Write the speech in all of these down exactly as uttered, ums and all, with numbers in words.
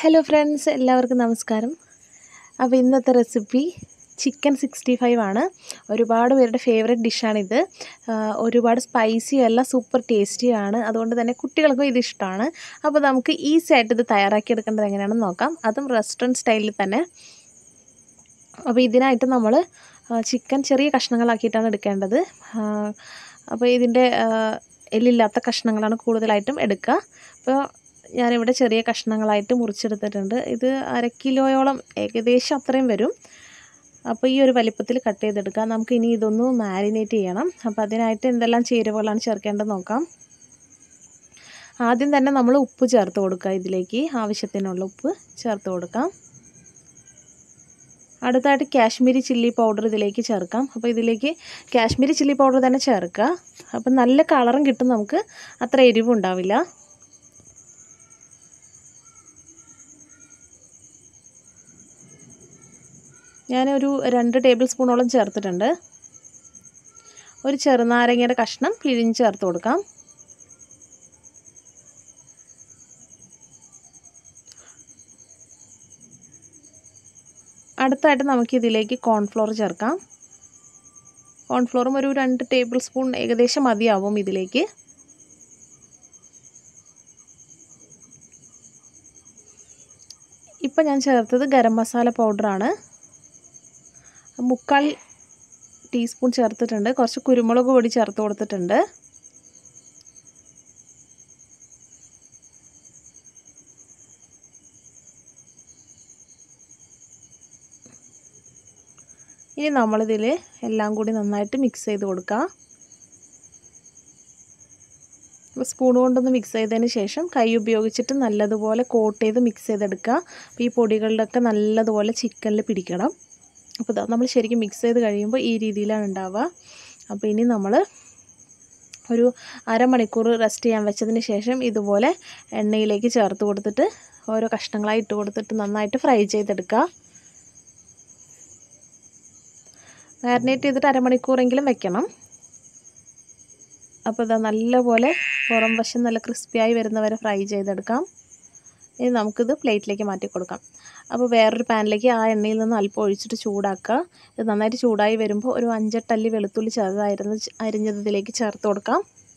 Hello friends, എല്ലാവർക്കും നമസ്കാരം. അപ്പോൾ ഇന്നത്തെ റെസിപ്പി ചിക്കൻ സിക്സ്റ്റി ഫൈവ് ആണ്. ഒരുപാട് പേരുടെ ഫേവറേറ്റ് ഡിഷാണിത്. ഒരുപാട് സ്പൈസിയും അല്ല, സൂപ്പർ ടേസ്റ്റിയാണ്. അതുകൊണ്ട് തന്നെ കുട്ടികൾക്കും ഇത് ഇഷ്ടമാണ്. അപ്പോൾ നമുക്ക് ഈസി ആയിട്ട് ഇത് തയ്യാറാക്കിയെടുക്കേണ്ടത് എങ്ങനെയാണെന്ന് നോക്കാം, അതും റെസ്റ്റോറൻറ്റ് സ്റ്റൈലിൽ തന്നെ. അപ്പോൾ ഇതിനായിട്ട് നമ്മൾ ചിക്കൻ ചെറിയ കഷ്ണങ്ങളാക്കിയിട്ടാണ് എടുക്കേണ്ടത്. അപ്പോൾ ഇതിൻ്റെ എല്ലില്ലാത്ത കഷ്ണങ്ങളാണ് കൂടുതലായിട്ടും എടുക്കുക. അപ്പോൾ ഞാനിവിടെ ചെറിയ കഷ്ണങ്ങളായിട്ട് മുറിച്ചെടുത്തിട്ടുണ്ട്. ഇത് അര കിലോയോളം ഏകദേശം അത്രയും വരും. അപ്പോൾ ഈ ഒരു വലിപ്പത്തിൽ കട്ട് ചെയ്തെടുക്കാം. നമുക്ക് ഇനി ഇതൊന്ന് മാരിനേറ്റ് ചെയ്യണം. അപ്പോൾ അതിനായിട്ട് എന്തെല്ലാം ചേരുവകളാണ് ചേർക്കേണ്ടത് നോക്കാം. ആദ്യം തന്നെ നമ്മൾ ഉപ്പ് ചേർത്ത് കൊടുക്കുക. ഇതിലേക്ക് ആവശ്യത്തിനുള്ള ഉപ്പ് ചേർത്ത് കൊടുക്കാം. അടുത്തായിട്ട് കാശ്മീരി ചില്ലി പൗഡർ ഇതിലേക്ക് ചേർക്കാം. അപ്പോൾ ഇതിലേക്ക് കാശ്മീരി ചില്ലി പൗഡർ തന്നെ ചേർക്കുക. അപ്പം നല്ല കളറും കിട്ടും, നമുക്ക് അത്ര എരിവുണ്ടാവില്ല. ഞാനൊരു രണ്ട് ടേബിൾ സ്പൂണോളം ചേർത്തിട്ടുണ്ട്. ഒരു ചെറുനാരങ്ങയുടെ കഷ്ണം പിഴിഞ്ഞ് ചേർത്ത് കൊടുക്കാം. അടുത്തായിട്ട് നമുക്കിതിലേക്ക് കോൺഫ്ലോർ ചേർക്കാം. കോൺഫ്ലോറും ഒരു രണ്ട് ടേബിൾ സ്പൂൺ ഏകദേശം മതിയാവും ഇതിലേക്ക്. ഇപ്പം ഞാൻ ചേർത്തത് ഗരം മസാല പൗഡറാണ്. മുക്കാൽ ടീസ്പൂൺ ചേർത്തിട്ടുണ്ട്. കുറച്ച് കുരുമുളക് പൊടി ചേർത്ത് കൊടുത്തിട്ടുണ്ട്. ഇനി നമ്മളിതിൽ എല്ലാം കൂടി നന്നായിട്ട് മിക്സ് ചെയ്ത് കൊടുക്കുക. സ്പൂൺ കൊണ്ടൊന്ന് മിക്സ് ചെയ്തതിന് ശേഷം കൈ ഉപയോഗിച്ചിട്ട് നല്ലതുപോലെ കോട്ട് ചെയ്ത് മിക്സ് ചെയ്തെടുക്കുക. അപ്പോൾ ഈ പൊടികളിലൊക്കെ നല്ലതുപോലെ ചിക്കനിൽ പിടിക്കണം. അപ്പോൾ നമ്മൾ ശരിക്കും മിക്സ് ചെയ്ത് കഴിയുമ്പോൾ ഈ രീതിയിലാണ് ഉണ്ടാവുക. അപ്പോൾ ഇനി നമ്മൾ ഒരു അരമണിക്കൂർ റെസ്റ്റ് ചെയ്യാൻ വെച്ചതിന് ശേഷം ഇതുപോലെ എണ്ണയിലേക്ക് ചേർത്ത് കൊടുത്തിട്ട് ഓരോ കഷ്ണങ്ങളായി ഇട്ട് കൊടുത്തിട്ട് നന്നായിട്ട് ഫ്രൈ ചെയ്തെടുക്കുക. മാരിനേറ്റ് ചെയ്തിട്ട് അരമണിക്കൂറെങ്കിലും വെക്കണം. അപ്പോൾ ഇതാ നല്ലപോലെ പുറം വശം നല്ല ക്രിസ്പിയായി വരുന്നവരെ ഫ്രൈ ചെയ്തെടുക്കാം. ഇനി നമുക്കിത് പ്ലേറ്റിലേക്ക് മാറ്റി കൊടുക്കാം. അപ്പോൾ വേറൊരു പാനിലേക്ക് ആ എണ്ണയിൽ നിന്ന് അല്പം ഒഴിച്ചിട്ട് ചൂടാക്കുക. ഇത് നന്നായിട്ട് ചൂടായി വരുമ്പോൾ ഒരു അഞ്ചെട്ടല്ലി വെളുത്തുള്ളി ചെറുതായിരുന്നു അരിഞ്ഞത് ഇതിലേക്ക് ചേർത്ത് കൊടുക്കാം.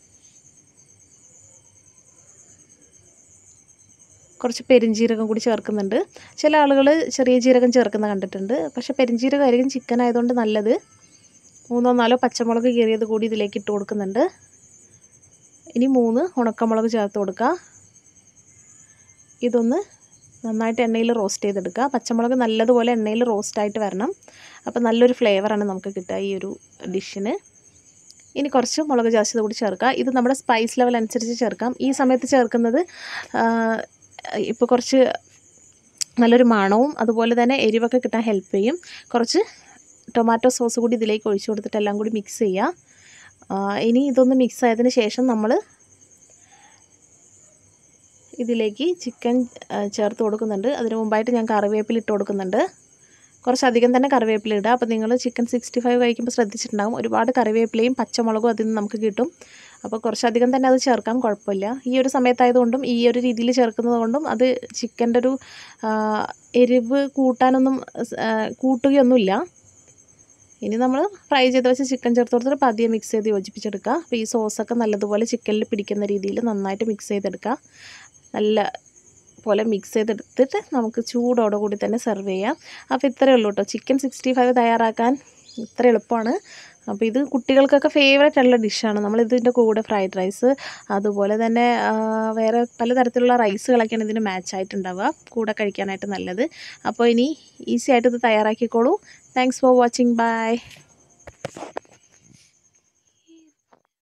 കുറച്ച് പെരിഞ്ജീരകം കൂടി ചേർക്കുന്നുണ്ട്. ചില ആളുകൾ ചെറിയ ജീരകം ചേർക്കുന്ന കണ്ടിട്ടുണ്ട്. പക്ഷേ പെരിഞ്ജീരകം ആയിരിക്കും ചിക്കൻ ആയതുകൊണ്ട് നല്ലത്. മൂന്നോ നാലോ പച്ചമുളക് കീറിയത് കൂടി ഇതിലേക്ക് ഇട്ട് കൊടുക്കുന്നുണ്ട്. ഇനി മൂന്ന് ഉണക്കമുളക് ചേർത്ത് കൊടുക്കുക. ഇതൊന്ന് നന്നായിട്ട് എണ്ണയിൽ റോസ്റ്റ് ചെയ്തെടുക്കുക. പച്ചമുളക് നല്ലതുപോലെ എണ്ണയിൽ റോസ്റ്റായിട്ട് വരണം. അപ്പോൾ നല്ലൊരു ഫ്ലേവറാണ് നമുക്ക് കിട്ടുക ഈ ഒരു ഡിഷിന്. ഇനി കുറച്ച് മുളക് ജാസ്തി കൂടി ചേർക്കുക. ഇത് നമ്മുടെ സ്പൈസ് ലെവൽ അനുസരിച്ച് ചേർക്കാം. ഈ സമയത്ത് ചേർക്കുന്നത് ഇപ്പോൾ കുറച്ച് നല്ലൊരു മണവും അതുപോലെ തന്നെ എരിവൊക്കെ കിട്ടാൻ ഹെൽപ്പ് ചെയ്യും. കുറച്ച് ടൊമാറ്റോ സോസ് കൂടി ഇതിലേക്ക് ഒഴിച്ചു കൊടുത്തിട്ട് എല്ലാം കൂടി മിക്സ് ചെയ്യുക. ഇനി ഇതൊന്ന് മിക്സ് ആയതിന് ശേഷം നമ്മൾ ഇതിലേക്ക് ചിക്കൻ ചേർത്ത് കൊടുക്കുന്നുണ്ട്. അതിന് മുമ്പായിട്ട് ഞാൻ കറിവേപ്പില ഇട്ട് കൊടുക്കുന്നുണ്ട്. കുറച്ചധികം തന്നെ കറിവേപ്പില ഇടുക. അപ്പോൾ നിങ്ങൾ ചിക്കൻ സിക്സ്റ്റി ഫൈവ് കഴിക്കുമ്പോൾ ശ്രദ്ധിച്ചിട്ടുണ്ടാകും, ഒരുപാട് കറിവേപ്പിലയും പച്ചമുളകും അതിൽ നിന്ന് നമുക്ക് കിട്ടും. അപ്പോൾ കുറച്ചധികം തന്നെ അത് ചേർക്കാം, കുഴപ്പമില്ല. ഈ ഒരു സമയത്തായതുകൊണ്ടും ഈ ഒരു രീതിയിൽ ചേർക്കുന്നത് കൊണ്ടും അത് ചിക്കൻ്റെ ഒരു എരിവ് കൂട്ടാനൊന്നും കൂട്ടുകയൊന്നുമില്ല. ഇനി നമ്മൾ ഫ്രൈ ചെയ്ത് വെച്ച് ചിക്കൻ ചേർത്ത് കൊടുത്തിട്ട് പതിയെ മിക്സ് ചെയ്ത് യോജിപ്പിച്ചെടുക്കുക. അപ്പോൾ ഈ സോസൊക്കെ നല്ലതുപോലെ ചിക്കനിൽ പിടിക്കുന്ന രീതിയിൽ നന്നായിട്ട് മിക്സ് ചെയ്തെടുക്കുക. നല്ല പോലെ മിക്സ് ചെയ്തെടുത്തിട്ട് നമുക്ക് ചൂടോടെ കൂടി തന്നെ സെർവ് ചെയ്യാം. അപ്പോൾ ഇത്രയേ ഉള്ളൂ കേട്ടോ, ചിക്കൻ സിക്സ്റ്റി ഫൈവ് തയ്യാറാക്കാൻ ഇത്ര എളുപ്പമാണ്. അപ്പോൾ ഇത് കുട്ടികൾക്കൊക്കെ ഫേവറേറ്റ് ഉള്ള ഡിഷാണ്. നമ്മളിതിൻ്റെ കൂടെ ഫ്രൈഡ് റൈസ് അതുപോലെ തന്നെ വേറെ പലതരത്തിലുള്ള റൈസുകളൊക്കെയാണ് ഇതിന് മാച്ചായിട്ടുണ്ടാവുക, കൂടെ കഴിക്കാനായിട്ട് നല്ലത്. അപ്പോൾ ഇനി ഈസി ആയിട്ട് ഇത് തയ്യാറാക്കിക്കോളൂ. Thanks for watching. ബൈ.